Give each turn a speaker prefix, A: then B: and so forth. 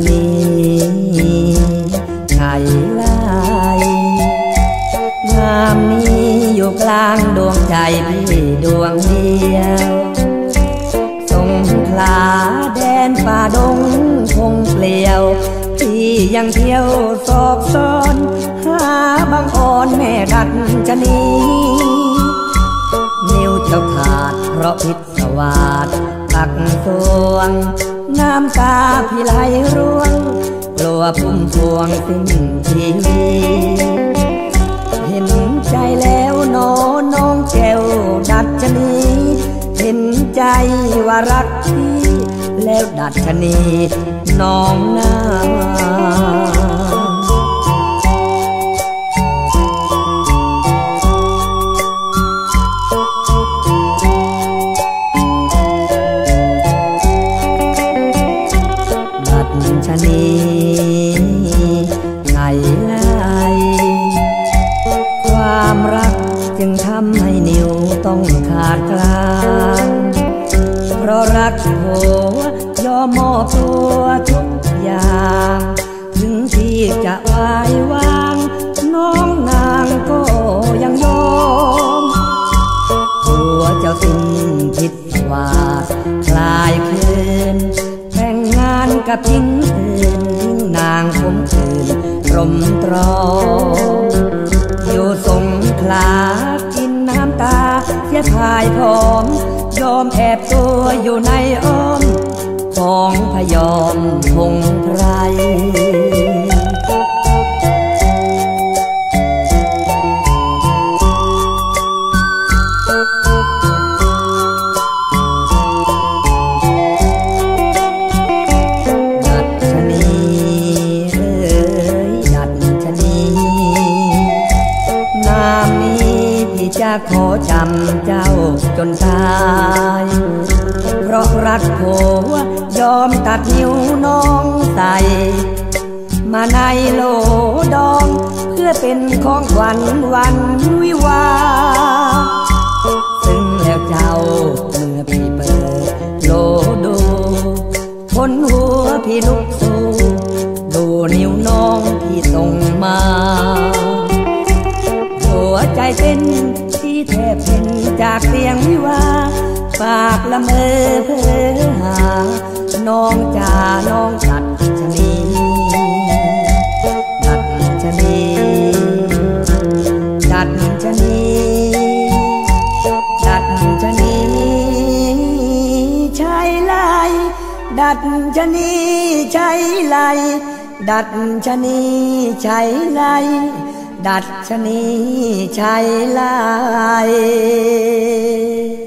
A: นีไฉไลงามนี้อยู่กลางดวงใจพี่ดวงเดียวสงขลาแดนป่าดงคงเปลี่ยวพี่ยังเที่ยวสอบซ้อนหาบางอ่อนแม่ดัดชนีนิ้วเจ้าขาดเพราะพิษสวาดตักสวงน้ำตาพี่ไหลร่วงกลัวพุ่มพวงสิ้นชีวิตเห็นใจแล้วน้องแก้วดัชนีเห็นใจว่ารักพี่แล้วดัชนีน้องนาชนีไฉไลความรักจึงทำให้นิ้วต้องขาดกลางเพราะรักผัวยอมมอบตัวทุกอย่างถึงที่จะวายวางน้องนางก็ยังยอมผัวเจ้าสิ้นพิษวาสคลายคืนแต่งงานกับหญิงอื่นทิ้งนางคมคืนตรมตรออยู่สงขลากินน้ำตาเสียพายผอมยอมแอบตัวอยู่ในอ้อมของพยอมพงไพรจะขอจำเจ้าจนตายเพราะรักผัวยอมตัดนิ้วน้องใส่มาในโลดองเพื่อเป็นของขวัญวันวิวาซึ่งแล้วเจ้าเมื่อพี่เปิดโลดูคนหัวพี่ลุกสู้ดูนิ้วน้องพี่ส่งมาหัวใจเต้นที่แทบเป็นจากเสียงวิวาปากละเมอเพ้อหาน้องจ่าน้องดัชนีดัชนีดัชนีดัชนีใช่ไลดัชนีใช่ไลดัชนีใช่ไลดัชนีไฉไล